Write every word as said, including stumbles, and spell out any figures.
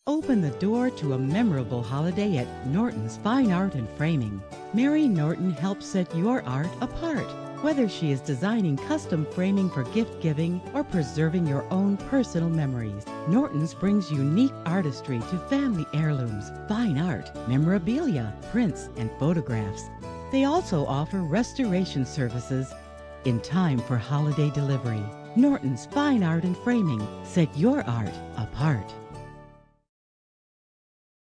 Open the door to a memorable holiday at Norton's Fine Art and Framing. Mary Norton helps set your art apart. Whether she is designing custom framing for gift giving or preserving your own personal memories, Norton's brings unique artistry to family heirlooms, fine art, memorabilia, prints, and photographs. They also offer restoration services in time for holiday delivery. Norton's Fine Art and Framing. Set your art apart.